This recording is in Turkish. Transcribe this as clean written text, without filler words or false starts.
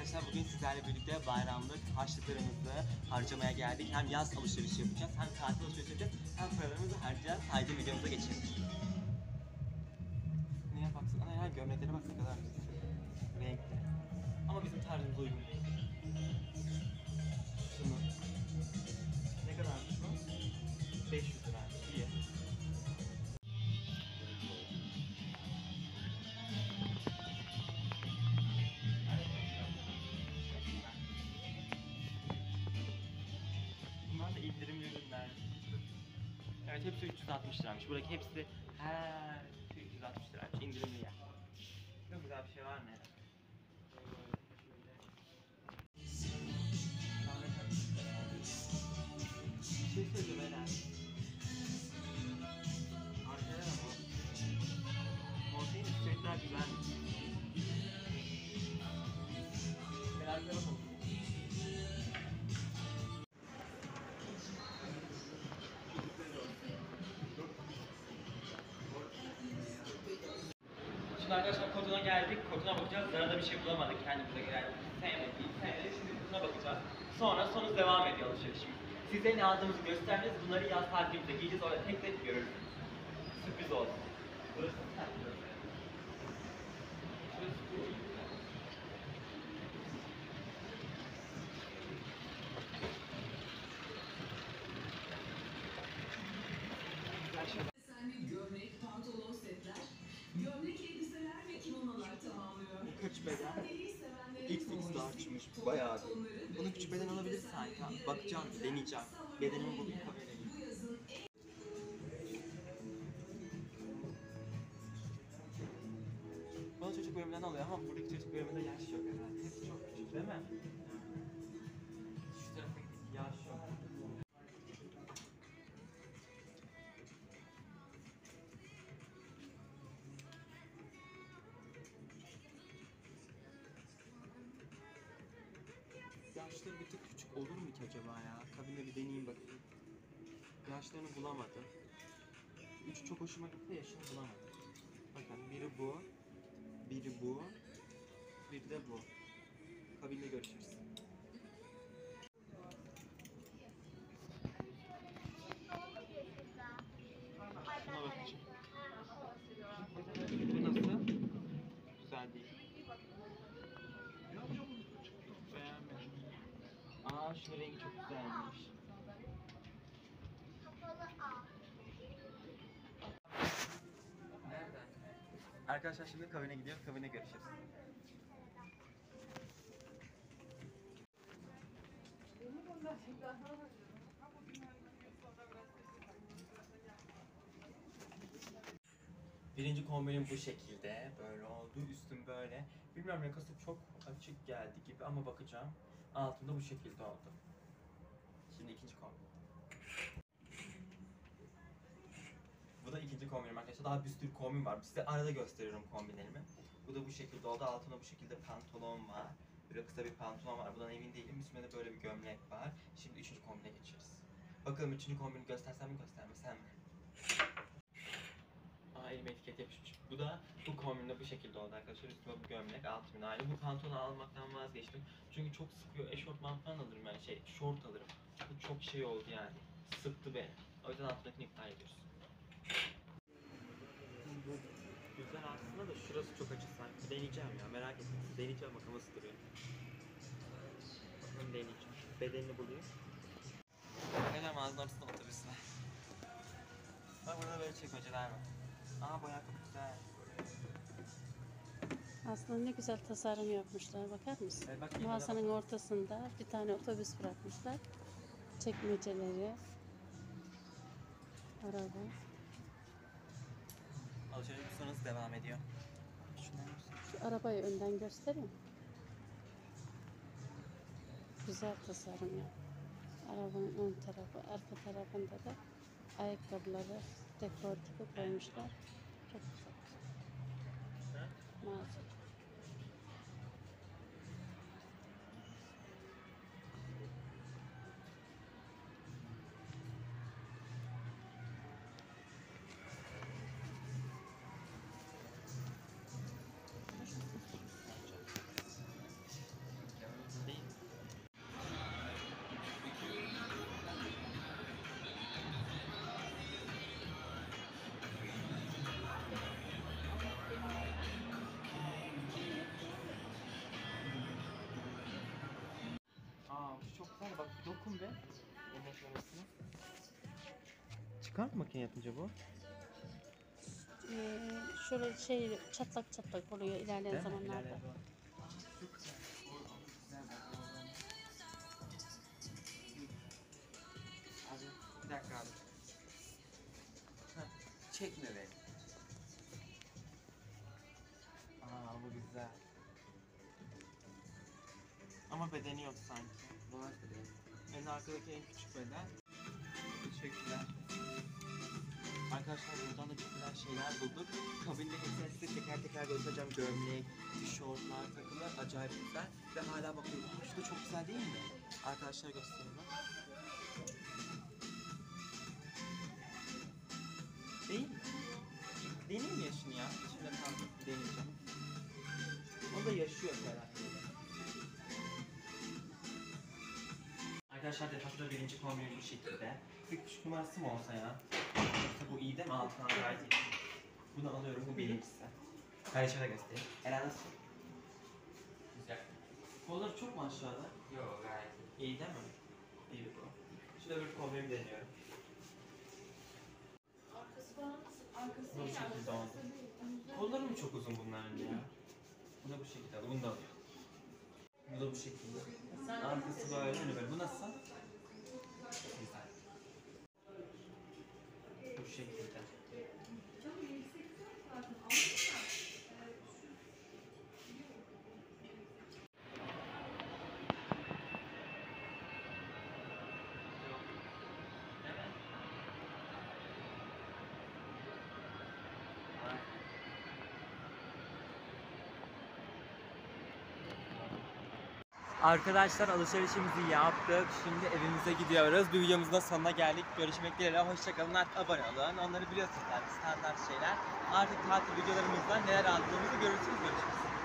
Arkadaşlar bugün sizlerle birlikte bayramlık harçlıklarımızı harcamaya geldik. Hem yaz alışverişi yapacağız, hem tatil alışverişi yapacağız, hem paralarımızı harcayacağız. Haydi videomuza geçelim. Neye baksana, ana gömleklere bak ne kadar güzel. Renkli. Ama bizim tarzımıza uygun değil. Şunu. Ne kadarmış bu? 500 lira. İyi. Bunlar da indirimli ürünler. Evet, hepsi 360 liraymış. Buradaki hepsi her 360 liraymış. İndirimli yer. Çok güzel bir şey var mı? Bir şey söyleyeceğim Eren. Arkaya da bu. Montaigne sürekler güzelmiş. Merakla bakalım. Şimdi arkadaşlar Koton'a geldik. Koton'a bakacağız. Zara'da bir şey bulamadık. Kendimize geldik. Sevmedik. Şimdi Koton'a bakacağız. Sonra devam ediyor alışverişimiz. Size ne aldığımızı göstereceğiz. Bunları yaz tatilimizde giyeceğiz. Orada tek tek görürsünüz. Sürpriz olsun. Burası sen. Desenli gömlek, pantolon setler, gömlek elbiseler ve kimonolar tamamlıyor. Bu kaç beden? Sadeliği sevenlere XX large'mış bayağı bir. Bunu küçük beden alabilir sanki. Bakacağım, deneyeceğim. Bedenimi bugün kamerayım. Bu yazın en Bana çocuk bölümünden alıyor ama buradaki çocuk bölümünde yaş yok herhalde. Hepsi çok küçük değil mi? Şu tarafa gidip yaş yok. Yaşları bir tık küçük olur mu ki acaba ya? Kabinde bir deneyeyim bakayım. Yaşlarını bulamadım. Üçü çok hoşuma gitti, yaşını bulamadım. Bakın biri bu, biri bu, biri de bu. Kabinde görüşürüz. Şuna bakacağım. Bu nasıl? Güzel değil. Beğenmedim. Aa, şunun rengi çok güzelmiş. Nereden? Arkadaşlar şimdi kabine gidiyor. Kabine görüşürüz. Birinci kombinim bu şekilde. Böyle oldu. Üstüm böyle. Bilmiyorum, yakası çok açık geldi gibi ama bakacağım. Altında bu şekilde oldu. Şimdi ikinci kombin. Bu da ikinci kombinim arkadaşlar. Daha bir sürü kombin var. Size arada gösteriyorum kombinlerimi. Bu da bu şekilde oldu. Altında bu şekilde pantolon var. Böyle kısa bir pantolon var. Bundan emin değilim. Üstünde de böyle bir gömlek var. Şimdi üçüncü kombine geçiyoruz. Bakalım üçüncü kombini göstersem mi göstermesem mi? Aa, elime etiket yapışmış. Bu kombinde bu şekilde oldu arkadaşlar. Üstüme bu gömlek, altımda aynı. Bu pantolonu almaktan vazgeçtim. Çünkü çok sıkıyor. Eşortman falan alırım yani şort alırım. Bu çok şey oldu yani. Sıktı beni. O yüzden altındakini iptal ediyoruz. Bu güzel aslında da şurası çok açık sanki. Deneyeceğim ya, merak ettim. Deneyeceğim bakalım nasıl duruyor. Bakalım deneyeceğim. Bedenini buluyor. Arkadaşlar mağazanın ortasında otobüs var. Bak burada böyle çekmeceler var. Aa, bu ayakkabı güzel. Aslında ne güzel tasarım yapmışlar, bakar mısın? Evet, bak, Mağazanın ortasında bir tane otobüs bırakmışlar. Çekmeceleri, araba. Alışveriş sonrası devam ediyor. Şu arabayı önden göstereyim. Güzel tasarım ya. Arabanın ön tarafı, arka tarafında da ayakkabıları dekor gibi koymuşlar. Çok güzel. Mağaza. Dokun be. Ondan sonrasını. Çıkar mı makine yapınca bu? Şöyle şey çatlak çatlak oluyor ilerleyen Değil mi? zamanlarda. İlerleyen zaman. Çok güzel. Güzel bak. Abi bir dakika abi. Heh, çekme beni. Aa bu güzel. Ama bedeni yok sanki. Var bedeni. En arkadaki en küçük beden. Teşekkürler. Arkadaşlar buradan da çok güzel şeyler bulduk. Kabinde hepsini size teker teker göstereceğim. Gömlek, tişörtler, takılar acayip güzel. Ve hala bakıyorum. Şu da çok güzel değil mi? Arkadaşlar göstereyim ben. Değil mi? Deneyim yaşını ya. İçimde kaldı. Deneyeceğim. O da yaşıyor herhalde. Arkadaşlar defakto birinci kombini bu şekilde. Bir küçük numarası mı olsa ya? Yoksa bu iyi değil mi? Altına gayet iyi. Bunu alıyorum, bu birincisi. Kardeşe de göstereyim. Eren nasıl? Güzel. Kolları çok mu aşağıda? Yok gayet iyi. İyi değil mi? İyi bu. Şimdi öbür kombinimi deniyorum. Bu şekilde oldu. Kolları mı çok uzun bunların ya? Bu da bu şekilde, bunu da alıyorum. Bu da bu şekilde. Arkası böyle, hani böyle. Bu nasıl? Güzel. Bu şekilde. Arkadaşlar alışverişimizi yaptık. Şimdi evimize gidiyoruz. Bir videomuzun da sonuna geldik. Görüşmek dileğiyle. Hoşçakalın. Artık abone olun. Onları biliyorsunuz yani standart şeyler. Artık tatil videolarımızda neler aldığımızı görürsünüz. Görüşürüz.